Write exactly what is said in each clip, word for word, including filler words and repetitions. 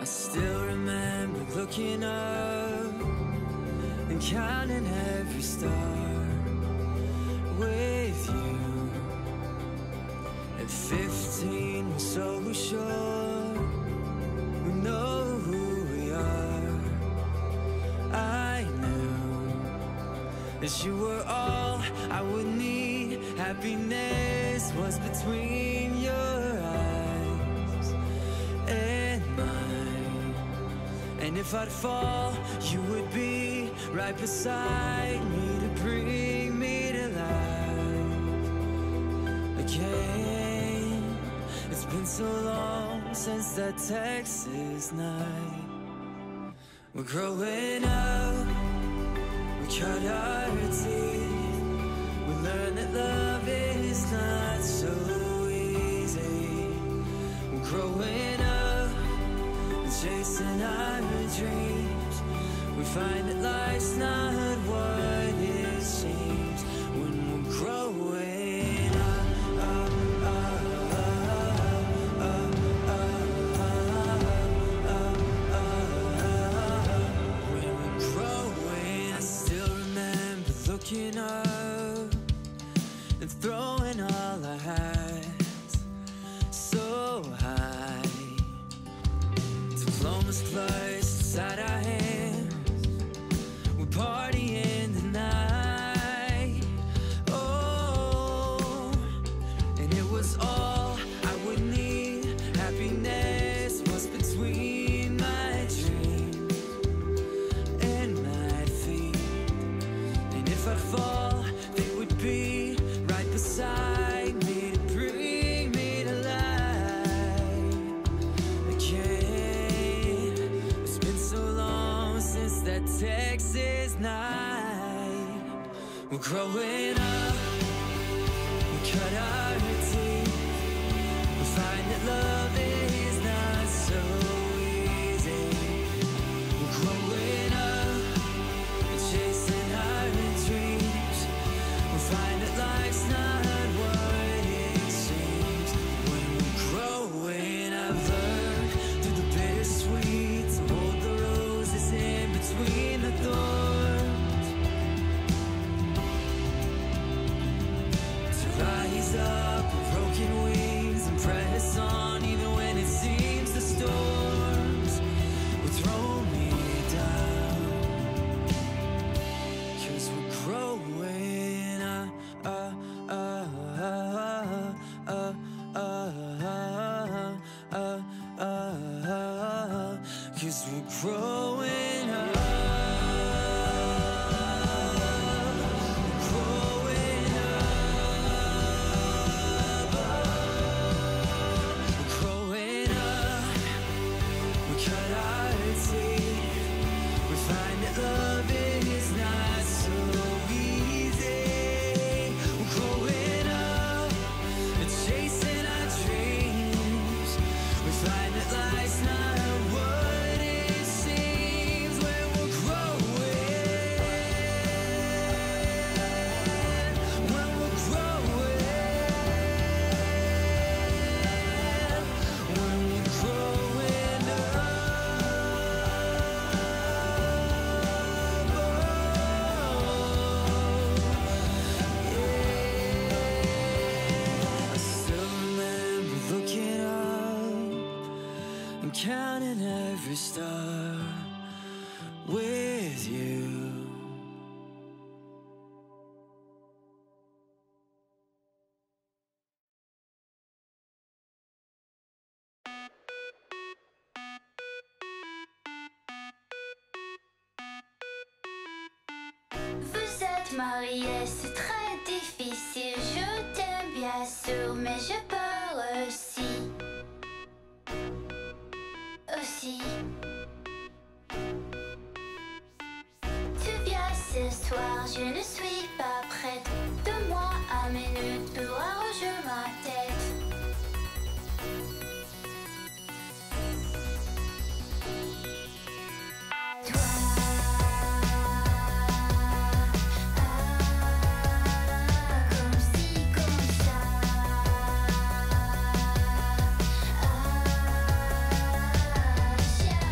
still remember looking up and counting every star with you. At fifteen, we're so sure we know who we are. I knew that you were all I would need. Happiness was between your eyes and mine. And if I'd fall, you would be right beside me to bring me to life again. It's been so long since that Texas night. We're growing up, we cut our teeth. We learn that love is not so easy. We're growing up and chasing our dreams. We find that life's not what it seems when we're growing up. up, up, up, up, up, up, up. When we're growing, I still remember looking up and throwing all our hats so high. Diplomas clutched inside our hands. We're partying the night. Oh, and it was all I would need. Happiness was between my dreams and my feet. And if I'd fall, they would be right beside me to bring me to life again. It's been so long since that Texas night. We're growing up, we cut our teeth. We find that love is not so easy. We're growing up and chasing our dreams. We find that life's not what it seems when we're growing. I've learned through the bittersweet to hold the roses in between the thorns, to rise up with broken wings and press on even when it seems the storms will throw me down. 'Cause we're growing up, uh, uh, uh, uh, uh, uh, uh, uh, 'cause we're growing up. Growing up, growing up, we cut our teeth. We find that love is not so easy. We're growing up and chasing our dreams. We find that life's not what it seems when we're growing. When we're growing. When we're growing up. I still remember looking up and counting every star with you. Vous êtes marié, c'est très difficile. Je t'aime bien sûr, mais j'ai peur aussi. Aussi. Tu viens ce soir, je ne suis pas prête. Donne-moi un minute pour arranger ma tête. Toi, ah, comme-ci, comme-ça. Ah,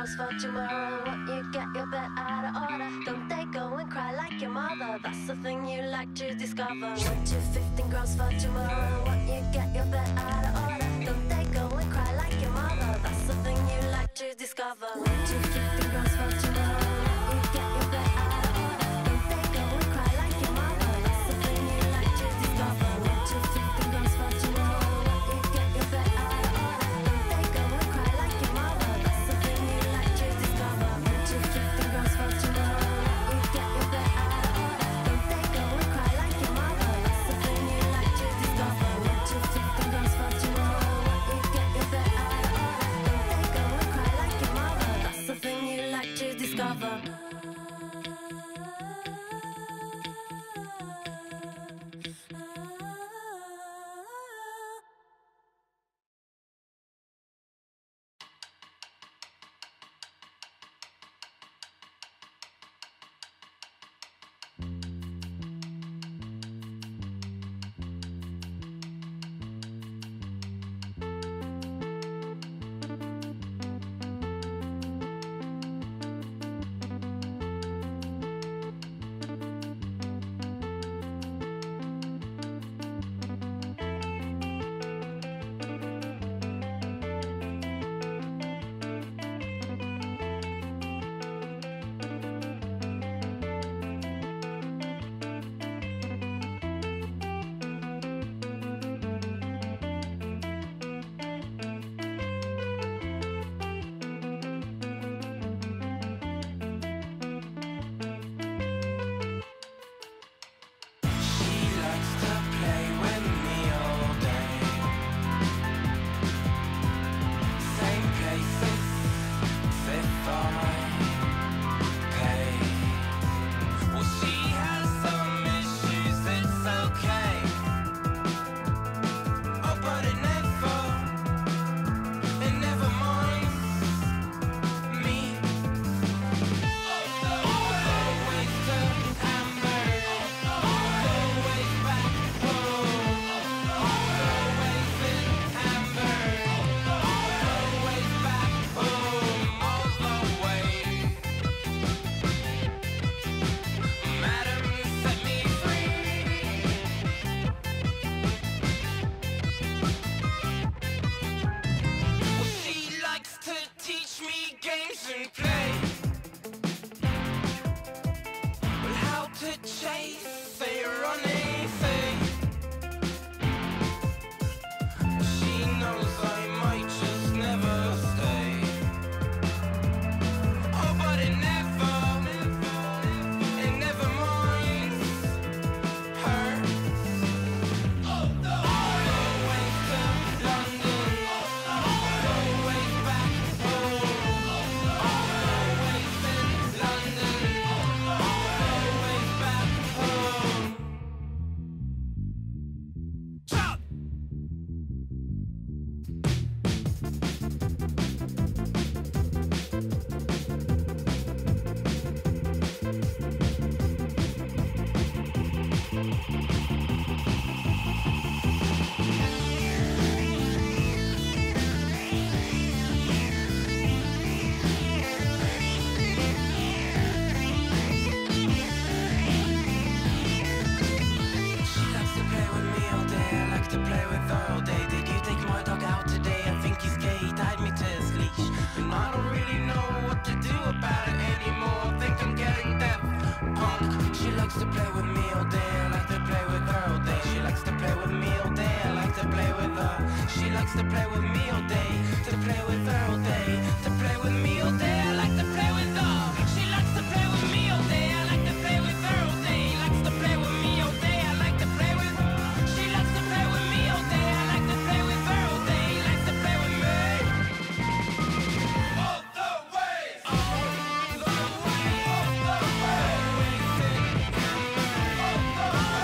girls for tomorrow. Won't you get your bed out of order? Don't they go and cry like your mother? That's the thing you like to discover. One to fifteen girls for tomorrow. Won't you get your bed out of order? Don't they go and cry like your mother? That's the thing you like to discover. One to fifteen girls for tomorrow. Won't you get your bed out of order? Don't they go and cry like your mother? That's the thing you like to discover. One to fifteen girls for tomorrow. Won't you get your bed out of order? Don't they go and cry like your mother? That's the thing you like to discover. One to fifteen girls for tomorrow. Won't you get your bed out of order? Don't they go and cry like your mother? That's the thing you like to discover. One to fifteen girls for tomorrow. Won't you get your bed out of order? Don't they go and cry like your mother? That's the thing you like to discover.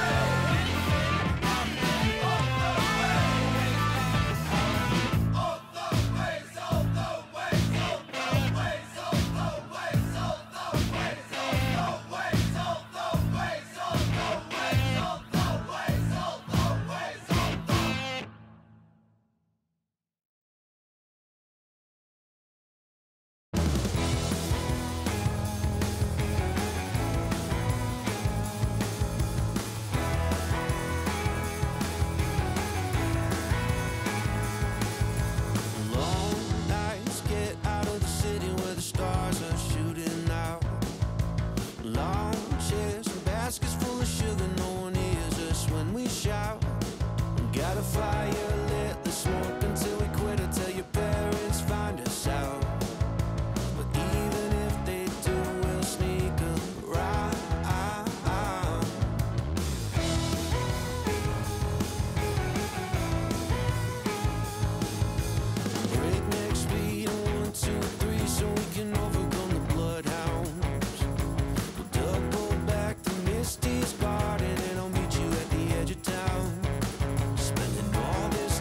Oh, fire lit, let's smoke until we quit, or tell your parents find us out. But even if they do, we'll sneak around. Breakneck speed on one, two, three, so we can overcome the bloodhounds. We'll double back to Misty's garden, and I'll meet you at the edge of town. Spending all this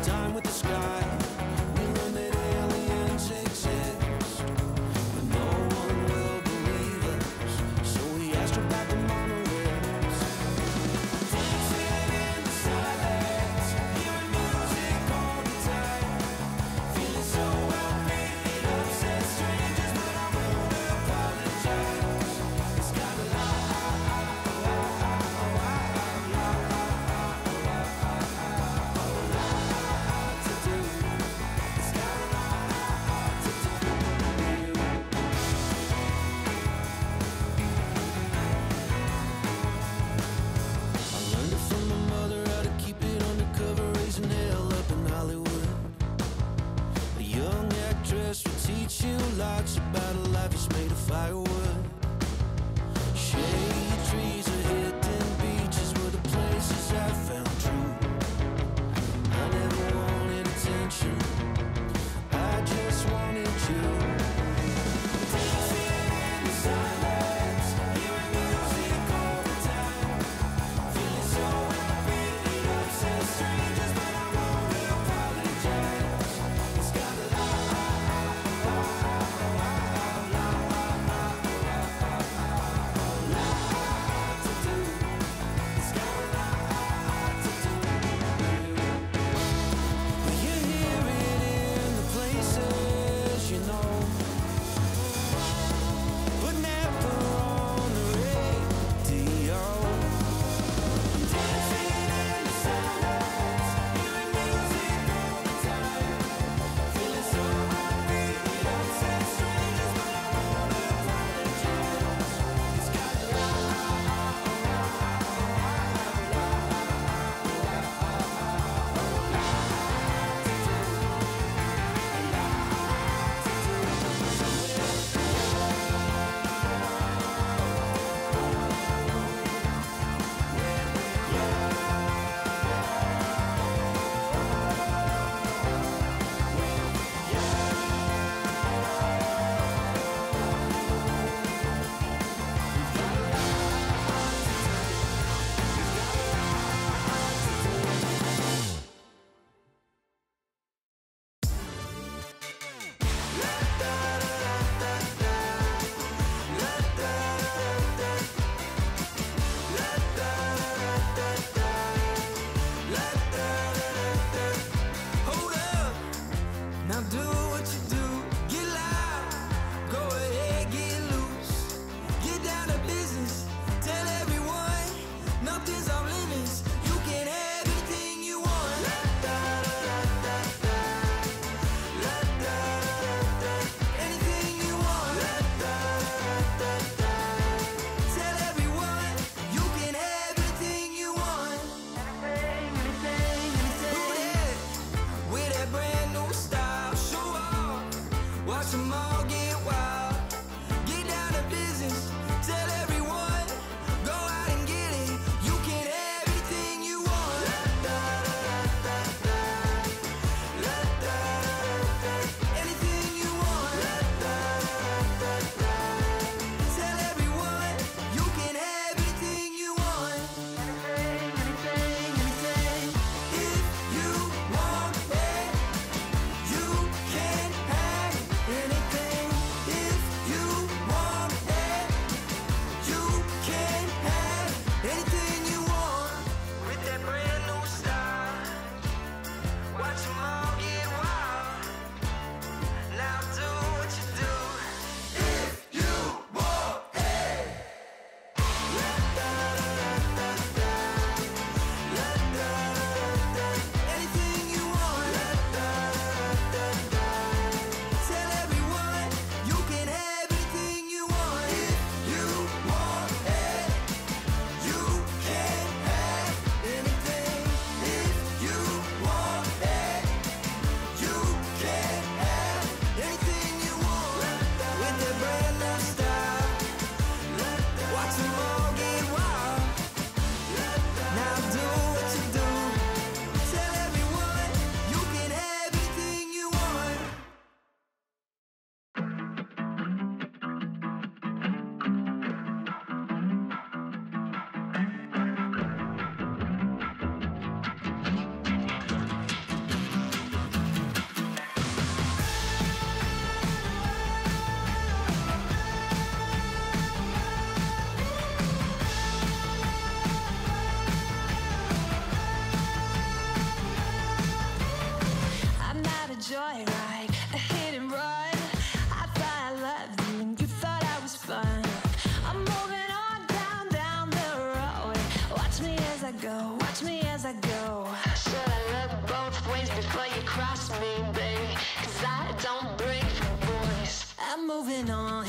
ways before you cross me, baby. Cause I don't break for boys. I'm moving on.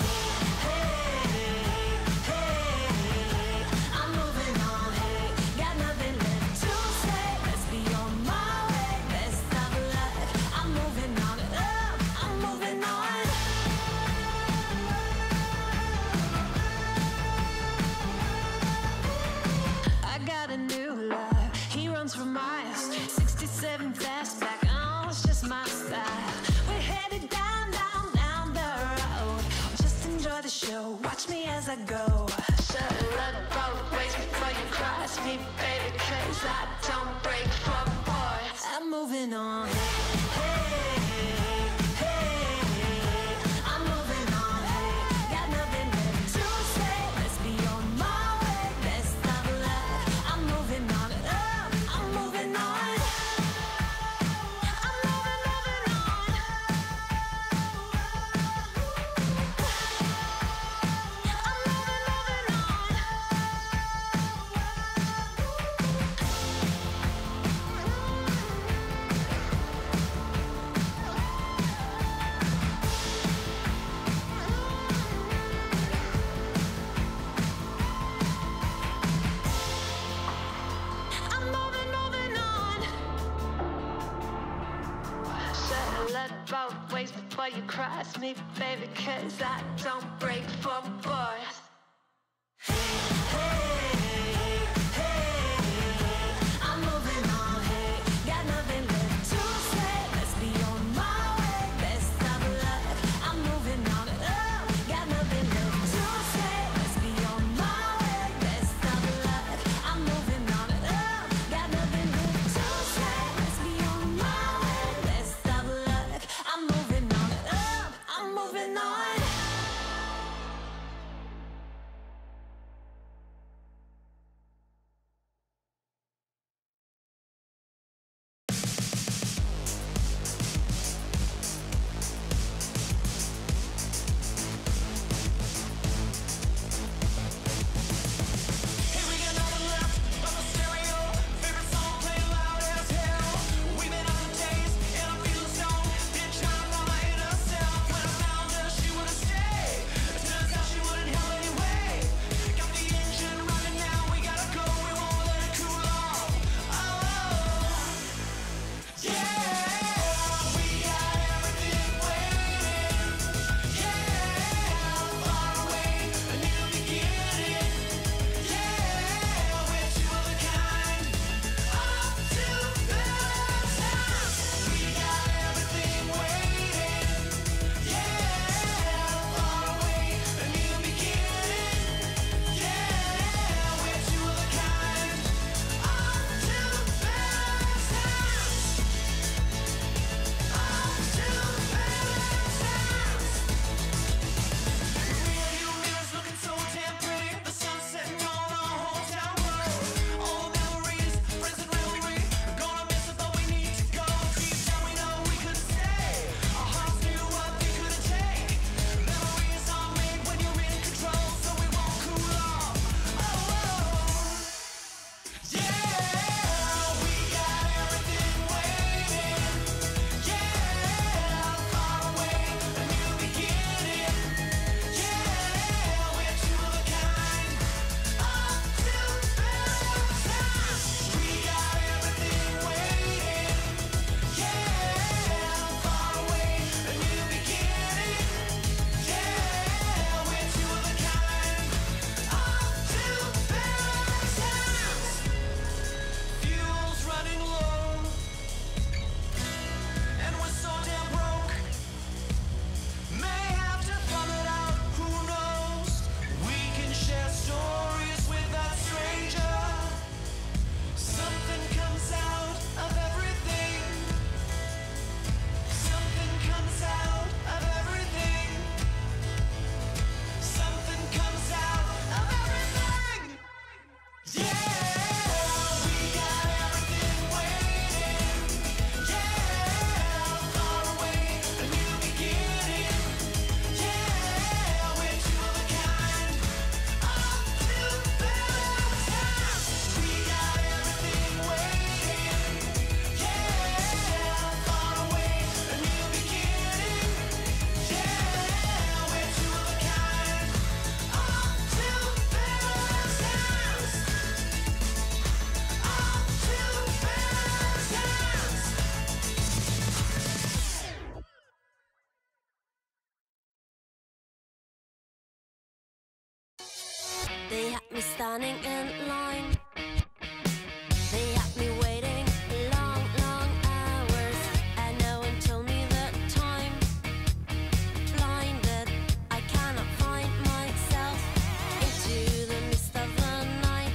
For miles, sixty-seven fastback, oh, it's just my style. We're headed down, down, down the road. Just enjoy the show, watch me as I go. Should've looked both ways before you cross me, baby. Cause I don't break for boys. I'm moving on. Both ways before you cross me, baby. Cause I don't break for boys. me standing in line. They had me waiting long, long hours, and no one told me the time. Blinded, I cannot find myself into the mist of the night.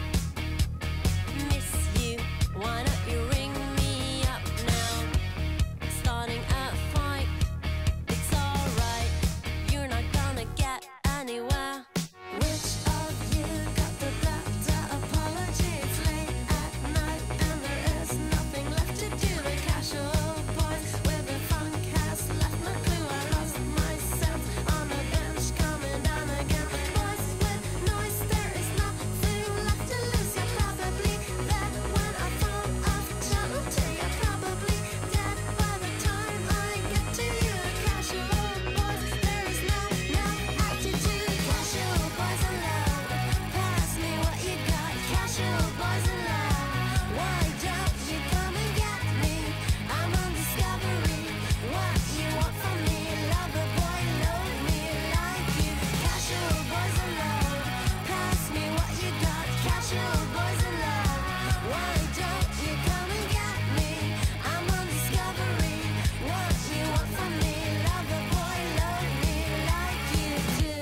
Miss you, why don't you ring me up now? Starting a fight, it's alright, you're not gonna get anywhere. Which of you got the better apology? It's late at night and there is nothing left to do. The casual boys with the funk has left my clue. I lost myself on a bench coming down again. Boys with noise, there is nothing left to lose. You're probably there when I fall off channel two. You're probably dead by the time I get to you. Casual boys, there is no, no attitude. Casual boys alone, pass me what you got. Casual boys alone, why don't you come and get me? I'm on discovery. What you want from me? Lover boy, load me like you. Casual boys alone, pass me what you got. Casual boys alone, why don't you come and get me? I'm on discovery. What you want from me? Lover boy, load me like you do.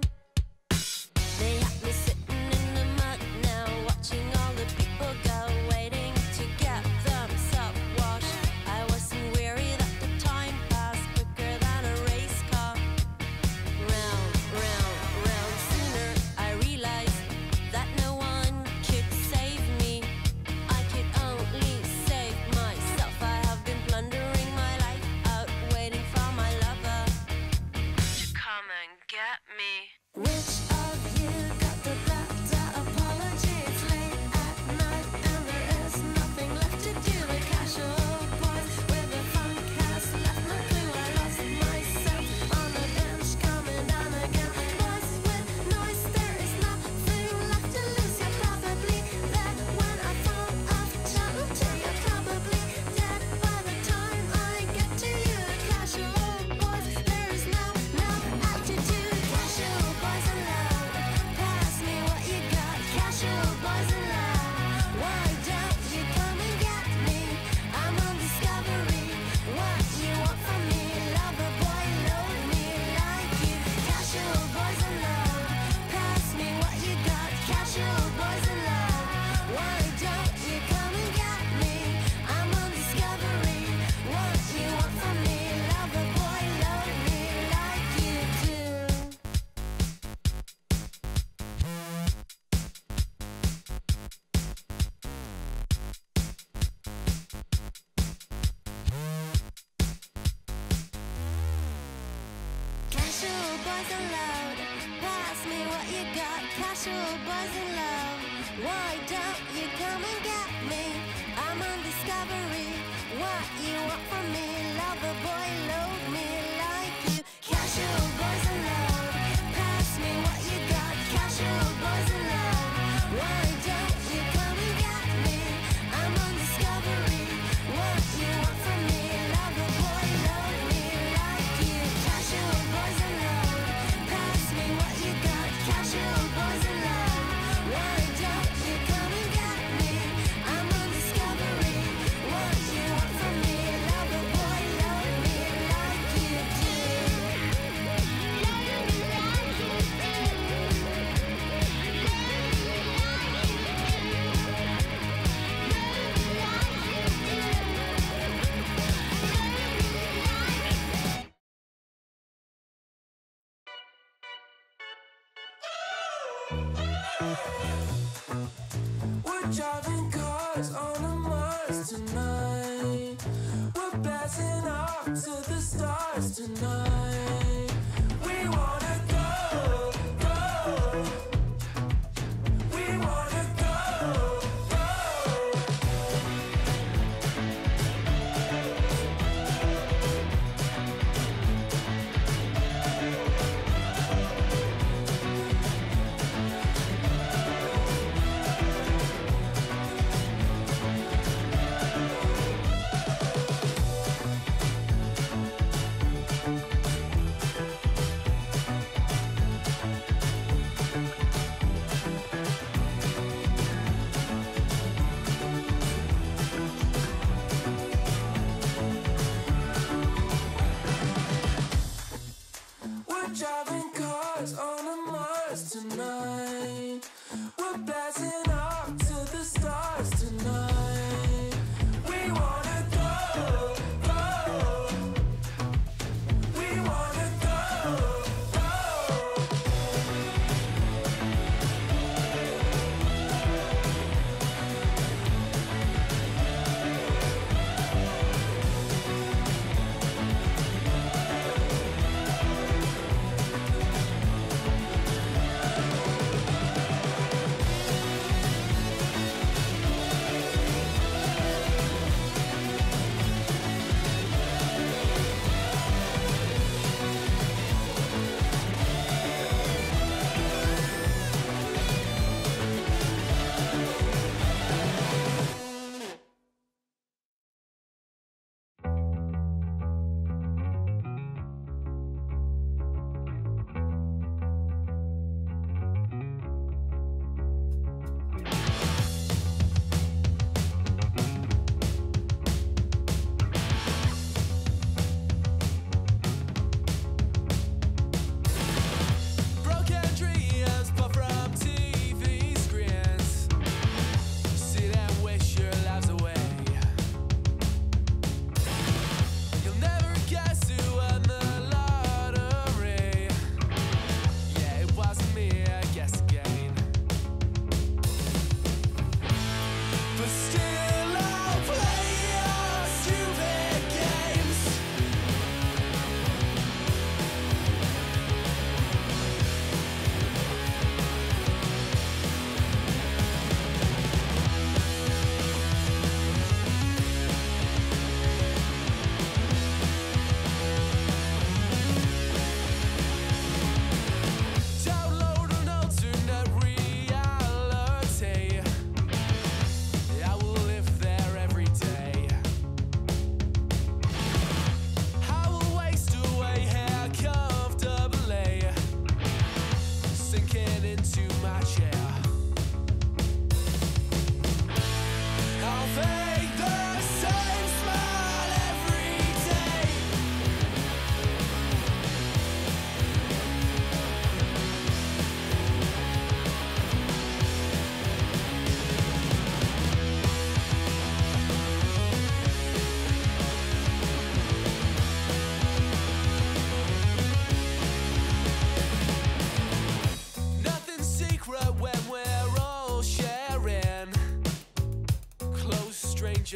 They had me sitting in the mud now, watching all the people go, waiting to get themselves washed. I wasn't weary that the time passed quicker than a race car. Round, round, round. Sooner I realized that no one could save me. I could only save myself. I have been plundering my life out, waiting for my lover to come and get me. Which of you got the better apology? It's late at night and there is nothing left to do. The casual boys with the funk has left my clue. I lost myself on a bench coming down again. Boys with noise, there is nothing left to lose. You're probably there when I fall off channel two. You're probably dead by the time I get to you. Casual boys, there is no, no attitude. Casual boys alone, pass me what you got. Casual boys alone, why don't you come and get me? I'm on discovery. What you want from me? Lover boy, load me like you. Casual boys alone, pass me what you got. Casual boys alone, why don't you come and get me? I'm on discovery. What you want from me? Lover boy, load me like you do. Casual boys alone, pass me what you got. Casual boys alone, why don't you come and get me? I'm on discovery. What you want from me? Lover boy, load me like you. Casual boys alone, pass me what you got. Casual boys alone, why don't you come and get me? I'm on discovery. What you want from me? Lover boy, load me like you. Casual boys alone, pass me what you got. Casual boys alone, why don't you come and get me? I'm on discovery. What you want from me? Lover boy, load me like you do. We're driving cars on a Mars tonight. We're blasting off to the stars tonight. We wanna go, go. We wanna go, go.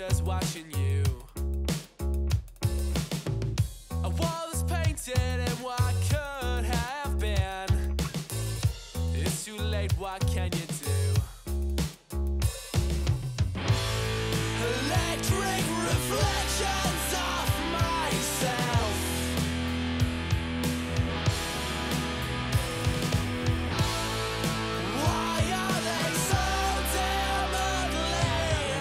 just watching you. A wall is painted and what could have been. It's too late, what can you do? Electric reflections of myself. Why are they so damn ugly?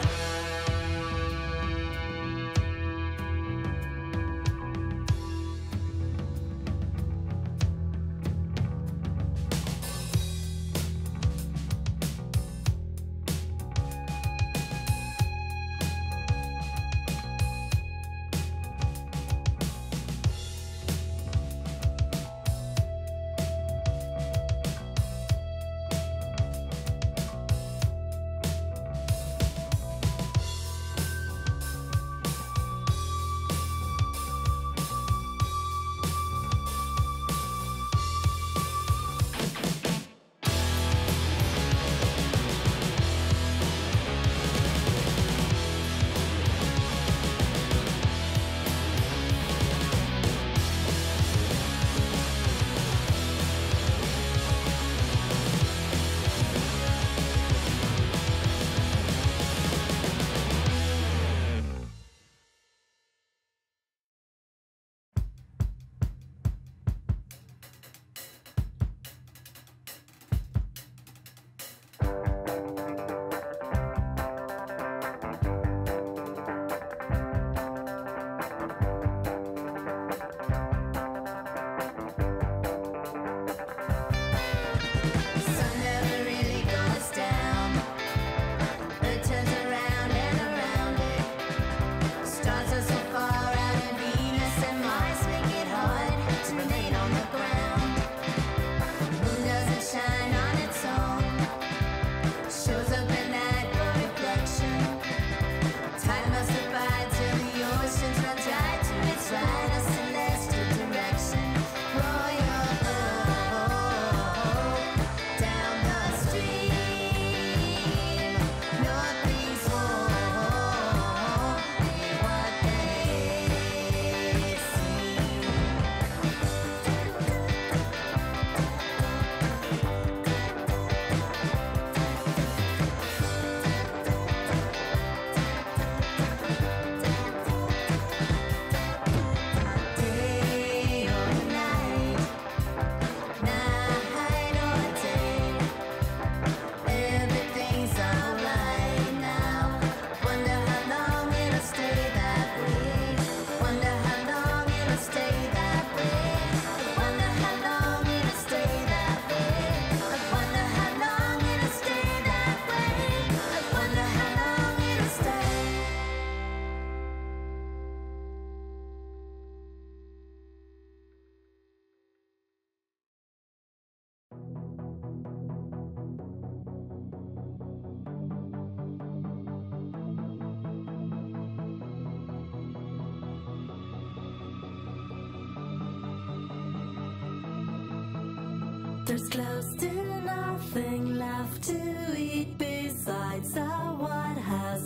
There's close to nothing left to eat besides what has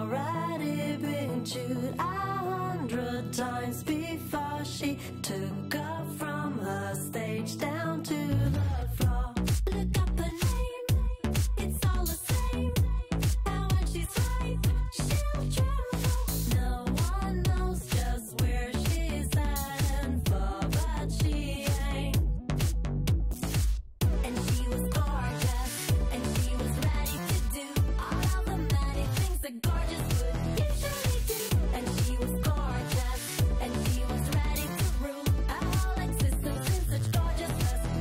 already been chewed a hundred times before she took off from her stage down to the floor. Look up her name, it's all the same. And when she's right, she'll tremble. No one knows just where she's heading for, but she ain't. And she was gorgeous, and she was ready to do all of the many things that gorgeous would usually do. And she was gorgeous, and she was ready to rule a whole existence in such gorgeousness.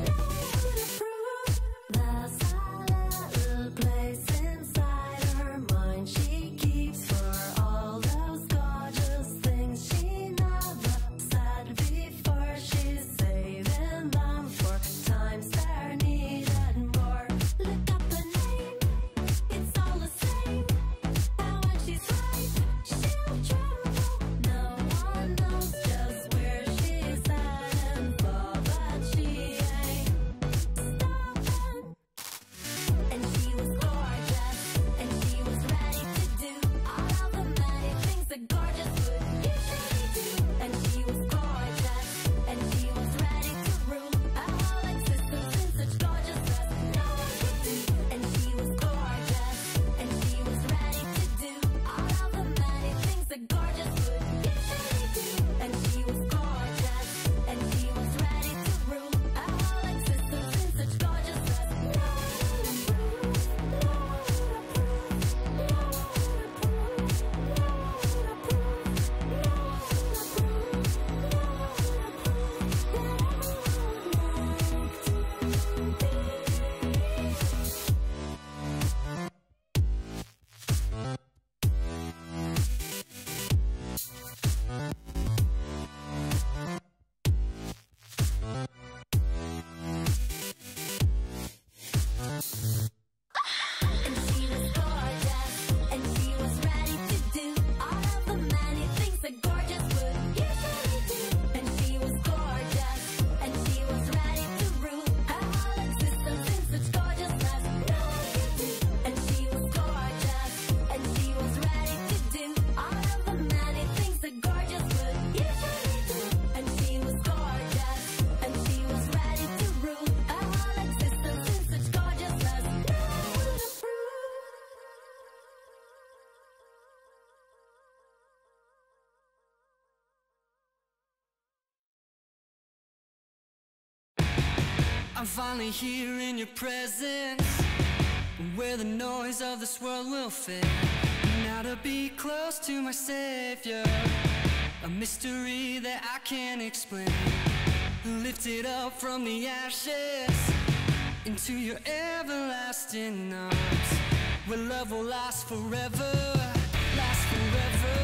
I'm finally here in your presence, where the noise of this world will fade. Now to be close to my Savior, a mystery that I can't explain. Lifted up from the ashes into your everlasting arms, where love will last forever, last forever.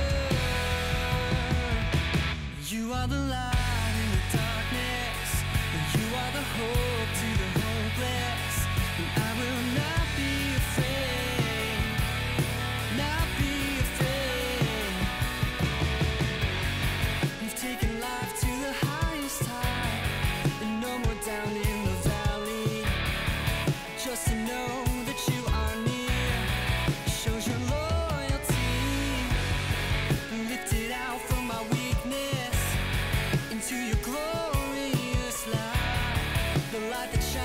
You are the light in the darkness, you are the hope to the hopeless, and I will not be afraid, not be afraid. You've taken life to the highest high, and no more down in the valley. Just to know that you are near shows your loyalty. Lifted out from my weakness into your glorious light, the light that shines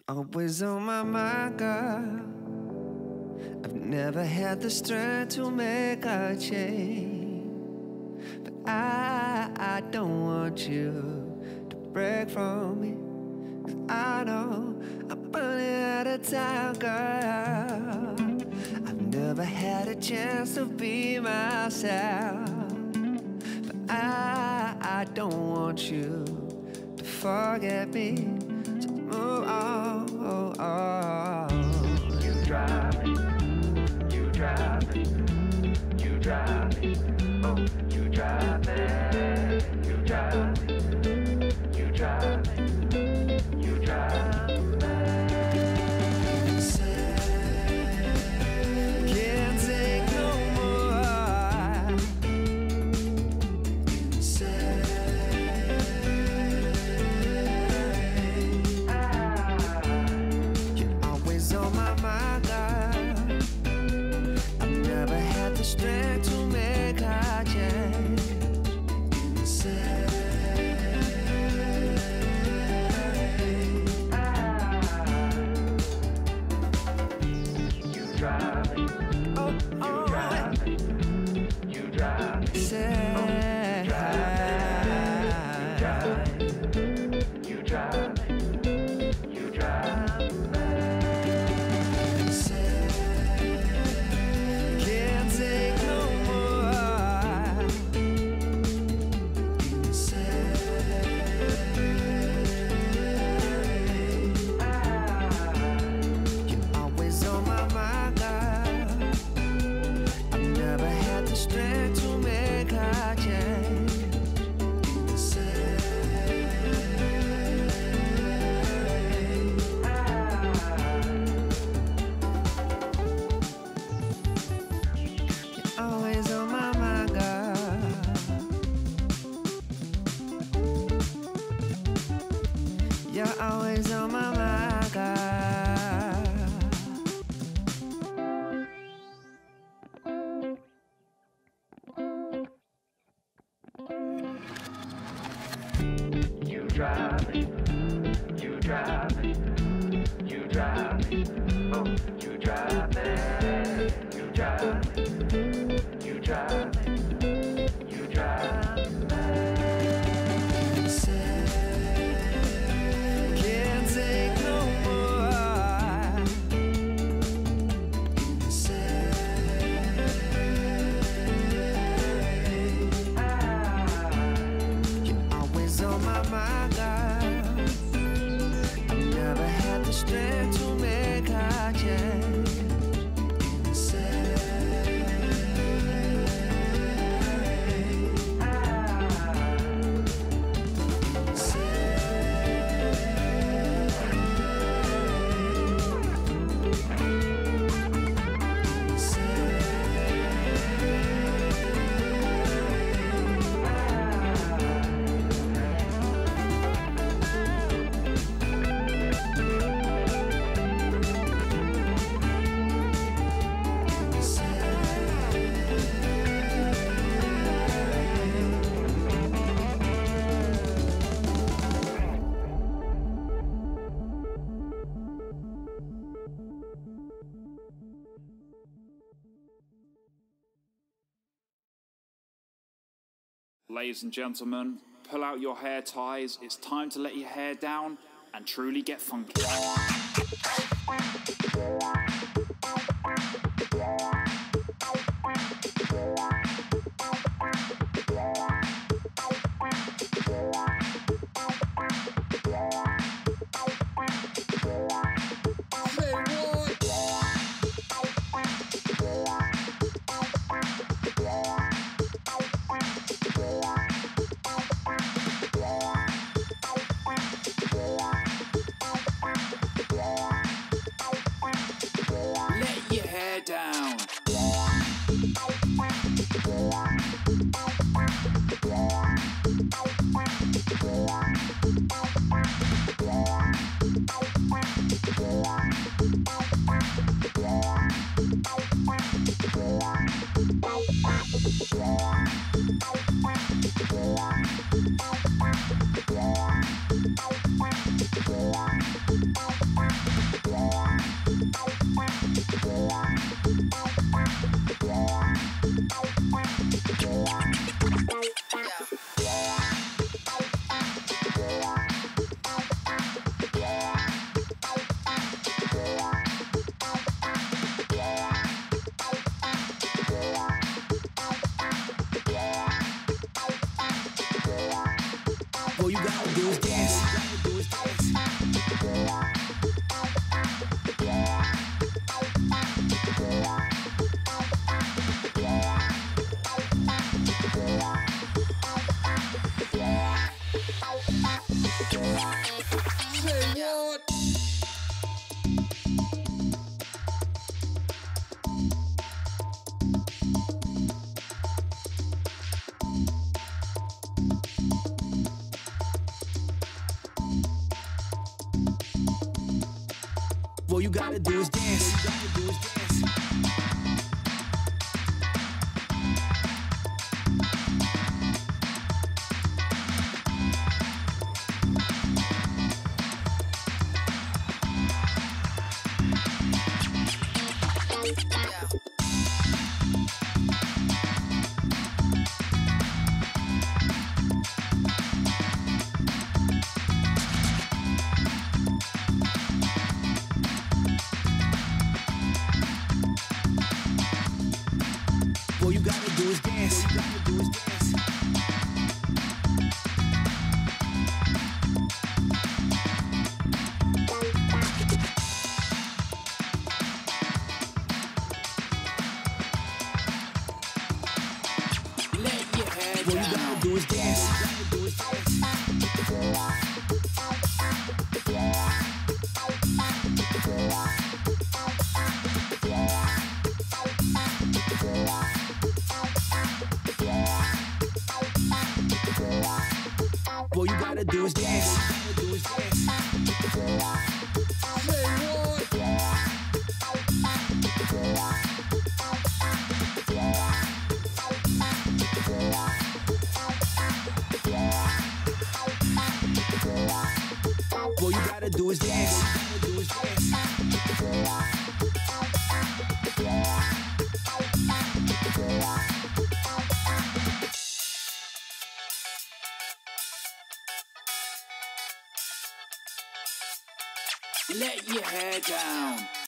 Always on my mind, girl. I've never had the strength to make a change, but I, I don't want you to break from me, 'cause I know I'm running out of time, girl. I've never had a chance to be myself, but I, I don't want you to forget me. So move on, oh, oh. You drive me, you drive me, you drive me, oh, you drive me, you drive me, you drive me, you drive me. Can't take no more. You're always on my mind, girl. I've never had the strength to make a change. You drive me, oh, oh, you drive me, you drive me, say, oh, you drive me, you drive me, say, can't take no more. Say, you're always on my mind, girl. I've never had the strength to make a change. You're always on my mind, girl. You're always on my mind, girl. You drive me, you drive me, you drive me, oh, you drive me, you drive me, you drive me, you drive me. Say, can't take no more. Say, you're always on my mind, girl. I've never had the strength to make a change. Say, Ladies and gentlemen, pull out your hair ties. It's time to let your hair down and truly get funky. do is dance. All you gotta do is dance. All you gotta do is dance. All you gotta do is dance. All you gotta do is dance. Let your head down. All you gotta do is dance. All you gotta do is dance. All you gotta do is dance. All you gotta do is dance. Say what? All you gotta do is dance. All you gotta do is dance. Let your hair down.